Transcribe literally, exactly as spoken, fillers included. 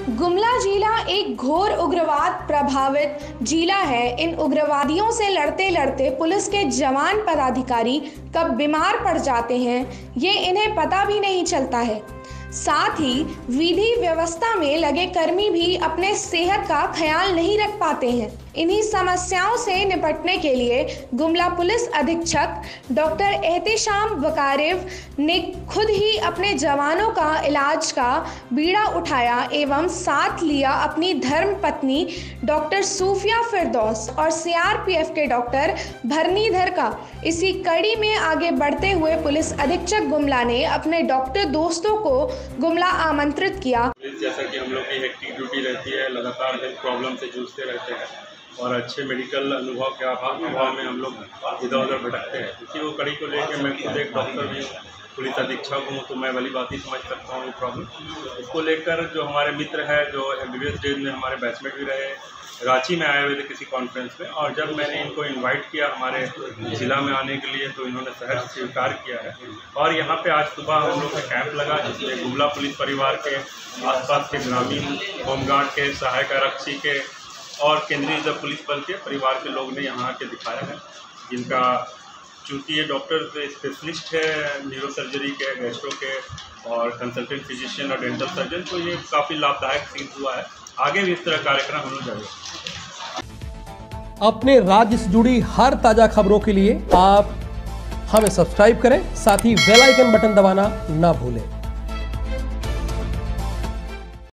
गुमला जिला एक घोर उग्रवाद प्रभावित जिला है। इन उग्रवादियों से लड़ते लड़ते पुलिस के जवान पदाधिकारी कब बीमार पड़ जाते हैं ये इन्हें पता भी नहीं चलता है। साथ ही विधि व्यवस्था में लगे कर्मी भी अपने सेहत का ख्याल नहीं रख पाते हैं। इन्हीं समस्याओं से निपटने के लिए गुमला पुलिस अधीक्षक डॉक्टर एहतेशाम वकारिव ने खुद ही अपने जवानों का इलाज का बीड़ा उठाया एवं साथ लिया अपनी धर्म पत्नी डॉक्टर सूफिया फिरदौस और सीआरपीएफ के डॉक्टर भरनीधर का। इसी कड़ी में आगे बढ़ते हुए पुलिस अधीक्षक गुमला ने अपने डॉक्टर दोस्तों को गुमला आमंत्रित किया। जैसा कि हम लोग की हेक्टिक ड्यूटी रहती है, लगातार हेल्थ प्रॉब्लम से जूझते रहते हैं और अच्छे मेडिकल अनुभव के अभाव में हम लोग इधर उधर भटकते हैं। इसी वो कड़ी को लेकर मैं खुद एक डॉक्टर भी हूँ, पुलिस अधीक्षक हूँ, तो मैं भली बात ही समझ सकता हूँ ये प्रॉब्लम। इसको लेकर जो हमारे मित्र है जो एमबीबीएस डेज में हमारे बैचमेट भी रहे, रांची में आए हुए थे किसी कॉन्फ्रेंस में, और जब मैंने इनको इनवाइट किया हमारे ज़िला में आने के लिए तो इन्होंने सहर्ष स्वीकार किया है। और यहाँ पे आज सुबह हम लोग का कैंप लगा जिसमें गुमला पुलिस परिवार के आसपास के ग्रामीण, होमगार्ड के, सहायक आरक्षी के और केंद्रीय रिजर्व पुलिस बल के परिवार के लोग ने यहाँ आके दिखाया है। जिनका चूँकि ये डॉक्टर स्पेशलिस्ट है न्यूरो सर्जरी के, गैस्ट्रो के और कंसल्टेंट फिजिशियन और डेंटल सर्जन, तो ये काफ़ी लाभदायक सिद्ध हुआ है। आगे भी इस तरह कार्यक्रम होना चाहिए। अपने राज्य से जुड़ी हर ताजा खबरों के लिए आप हमें सब्सक्राइब करें, साथ ही बेल आइकन बटन दबाना ना भूलें।